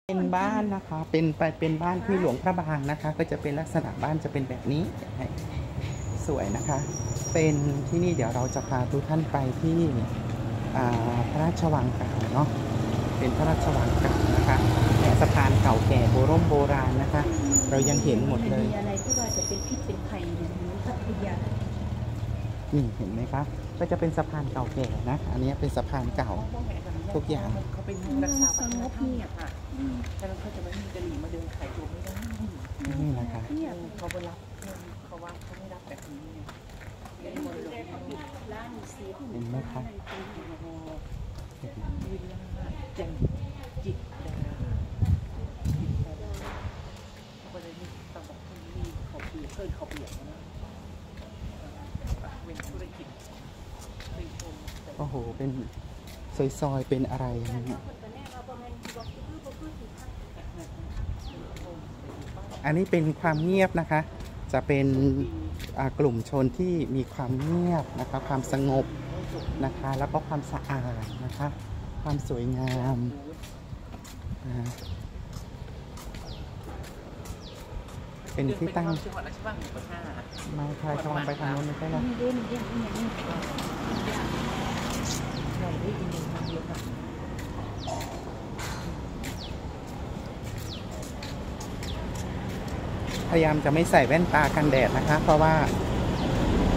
เป็นบ้านนะคะเป็นบ้านที่หลวงพระบางนะคะก็จะเป็นลักษณะบ้านจะเป็นแบบนี้สวยนะคะเป็นที่นี่เดี๋ยวเราจะพาทุกท่านไปที่พระราชวังเก่าเนาะเป็นพระราชวังเก่านะคะเนี่ยสะพานเก่าแก่โบราณนะคะเรายังเห็นหมดเลยอะไรที่ว่าจะเป็นพิษเป็นภัยอย่างนี้พัทยานี่เห็นไหมคะก็จะเป็นสะพานเก่าแก่นะอันนี้เป็นสะพานเก่าทุกอย่างเขาเป็นรักษาวัฒนธรรมเนี่ยค่ะแต่เราเขาจะไม่มีกะหรี่มาเดินขายตัวไม่ได้นี่นะคะเขาไม่รับเขาว่าเขาไม่รับแบบนี้เห็นไหมคะวิลล่าจังจิตดาวันนี้ตำบอกคนนี้เขาเปลี่ยนเขาเปลี่ยนนะเป็นธุรกิจโอ้โหเป็นซอยเป็นอะไรเนี่ยอันนี้เป็นความเงียบนะคะจะเป็นกลุ่มชนที่มีความเงียบนะคะความสงบนะคะแล้วก็ความสะอาดนะคะความสวยงามเป็นที่ตั้งมาใครชมไปทางโน้นไม่ใช่หรอพยายามจะไม่ใส่แว่นตากันแดดนะคะเพราะว่า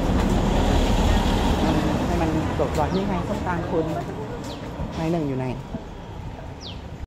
ให้มันตกหลอดนี่ไงต้นตาลคุณนายหนึ่งอยู่ไหน